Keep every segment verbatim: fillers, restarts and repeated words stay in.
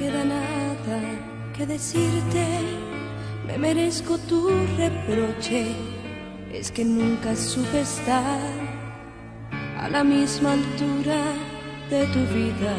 tuviera nada que decirte, me merezco tu reproche. Es que nunca supe estar a la misma altura de tu vida,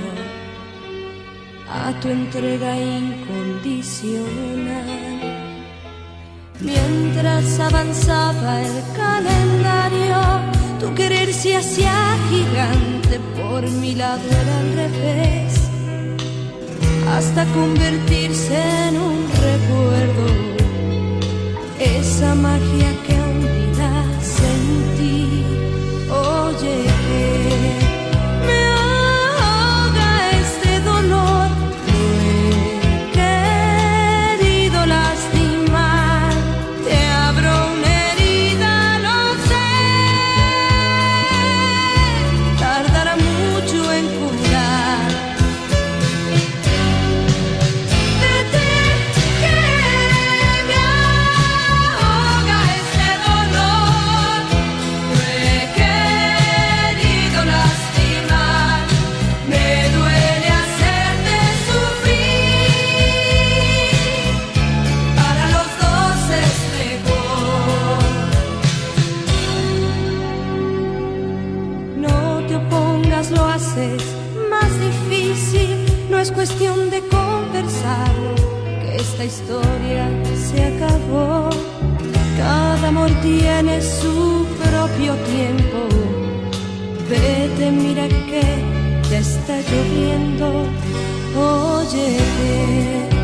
a tu entrega incondicional. Mientras avanzaba el calendario, tu querer se hacía gigante, por mi lado era al revés, hasta convertirse en un recuerdo, esa magia que un día sentí. Oye, me ahoga este dolor, no he querido lastimar, te abro una herida, lo sé, tardará mucho en curar. Vete, que me ahoga este dolor, no he querido lastimar, me duele hacerte sufrir, para los dos es mejor. No te opongas, lo haces más difícil, no es cuestión de conversarlo, que esta historia se acabó. Cada amor tiene su propio tiempo. Vete, mira que ya está lloviendo. Oye,